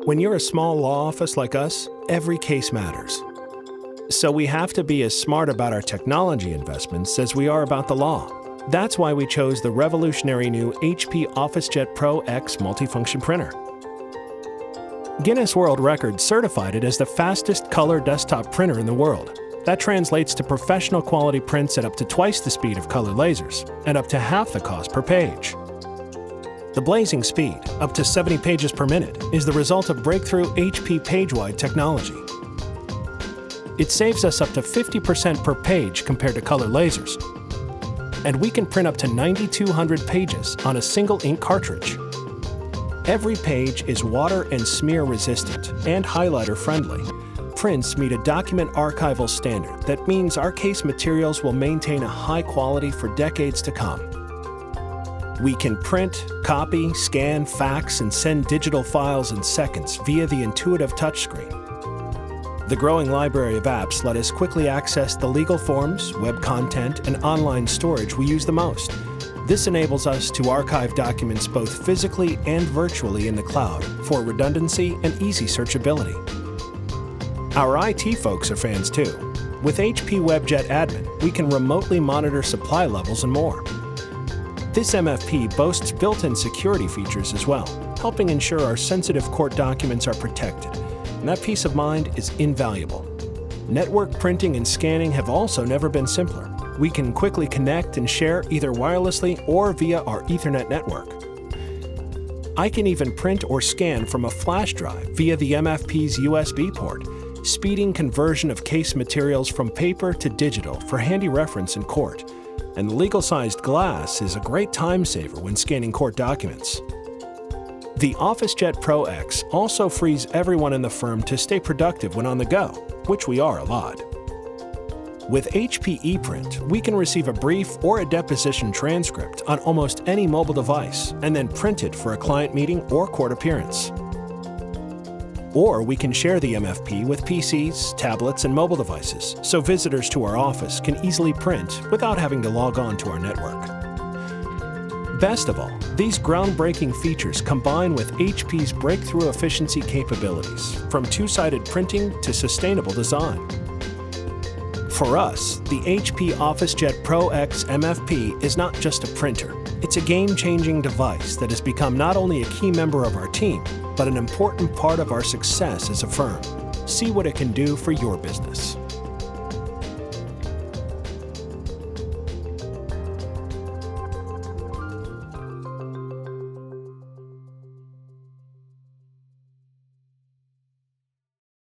When you're a small law office like us, every case matters. So we have to be as smart about our technology investments as we are about the law. That's why we chose the revolutionary new HP OfficeJet Pro X multifunction printer. Guinness World Records certified it as the fastest color desktop printer in the world. That translates to professional quality prints at up to twice the speed of color lasers and up to half the cost per page. The blazing speed, up to 70 pages per minute, is the result of breakthrough HP PageWide technology. It saves us up to 50% per page compared to color lasers. And we can print up to 9,200 pages on a single ink cartridge. Every page is water and smear resistant and highlighter friendly. Prints meet a document archival standard that means our case materials will maintain a high quality for decades to come. We can print, copy, scan, fax, and send digital files in seconds via the intuitive touchscreen. The growing library of apps let us quickly access the legal forms, web content, and online storage we use the most. This enables us to archive documents both physically and virtually in the cloud for redundancy and easy searchability. Our IT folks are fans too. With HP WebJet Admin, we can remotely monitor supply levels and more. This MFP boasts built-in security features as well, helping ensure our sensitive court documents are protected, and that peace of mind is invaluable. Network printing and scanning have also never been simpler. We can quickly connect and share either wirelessly or via our Ethernet network. I can even print or scan from a flash drive via the MFP's USB port, speeding conversion of case materials from paper to digital for handy reference in court. And the legal-sized glass is a great time saver when scanning court documents. The OfficeJet Pro X also frees everyone in the firm to stay productive when on the go, which we are a lot. With HP ePrint, we can receive a brief or a deposition transcript on almost any mobile device and then print it for a client meeting or court appearance. Or we can share the MFP with PCs, tablets, and mobile devices, so visitors to our office can easily print without having to log on to our network. Best of all, these groundbreaking features combine with HP's breakthrough efficiency capabilities, from two-sided printing to sustainable design. For us, the HP OfficeJet Pro X MFP is not just a printer. It's a game-changing device that has become not only a key member of our team, but an important part of our success as a firm. See what it can do for your business.